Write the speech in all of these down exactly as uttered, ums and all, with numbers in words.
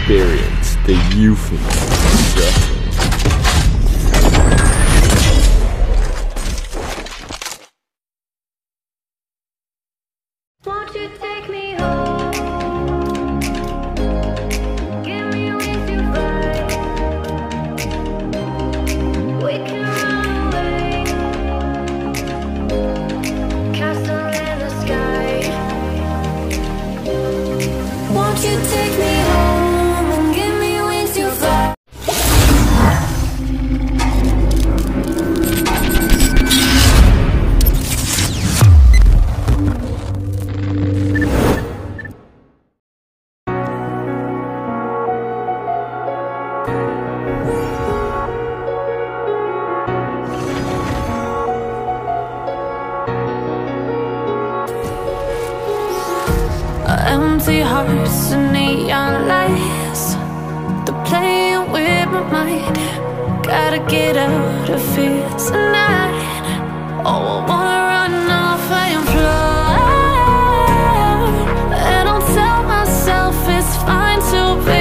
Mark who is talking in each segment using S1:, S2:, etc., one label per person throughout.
S1: experience the euphoria of suffering.
S2: Won't you take me home? Give me wings to fly. We can run away. Castle in the sky. Won't you take me home and give me wings to fly?
S3: Empty hearts and neon lights, they're playing with my mind. Gotta get out of here tonight. Oh, I wanna run off and fly, and I'll tell myself it's fine to be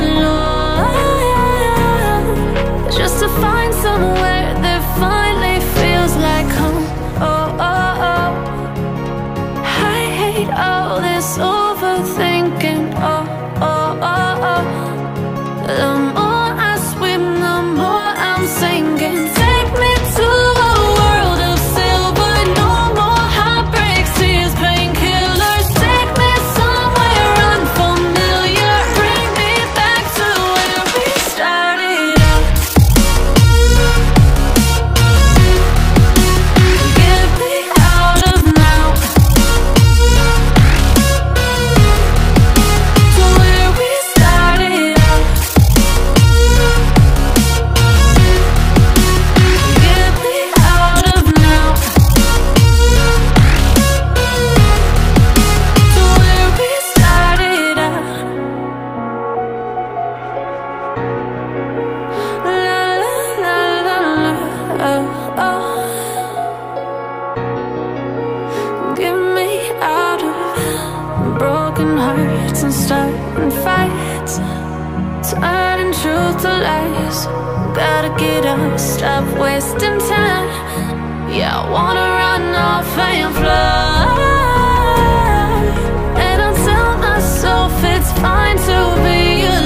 S3: alone, just to find somewhere that finally feels like home. Oh, oh, oh. I hate all this overthinking. Oh, oh, oh, oh. The more I swim, the more I'm sinking. Take me to a world of silver. No more heartbreaks, tears, painkillers. Take me somewhere unfamiliar. Bring me back to where we started out. Get me out of now. To where we started out. Get me out of now. To where we started out. La la la la la. Oh, oh. Get me out of broken hearts and starting fights, turning truth to lies. Gotta get up, stop wasting time. Yeah, I wanna run off and fly, and I'll tell myself it's fine to be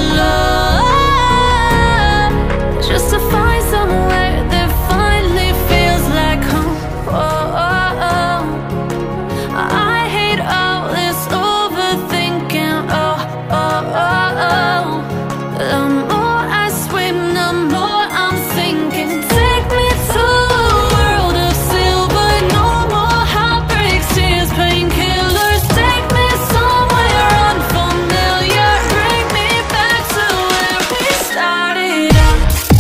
S3: alone, just to find somewhere that finally feels like home. Oh, oh, oh. I hate all this overthinking. Oh, oh, oh, oh. The more I swim, the more I'm sinking. Take me to a world of silver. No more heartbreaks, tears, painkillers. Take me somewhere unfamiliar. Bring me back to where we started out.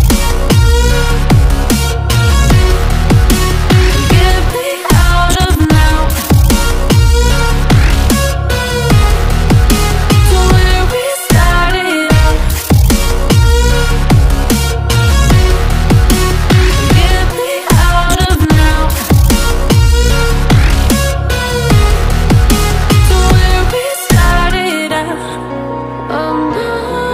S3: Get me out of now. To where we started out. Get me out of now. To where we started out. Oh no.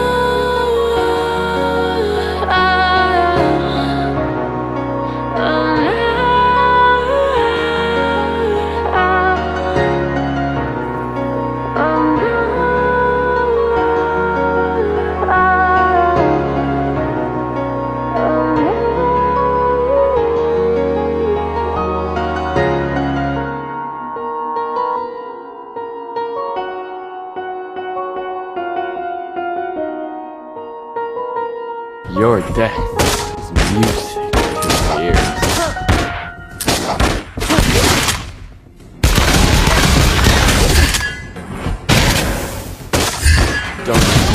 S3: Oh
S1: Your death is music to my ears. Don't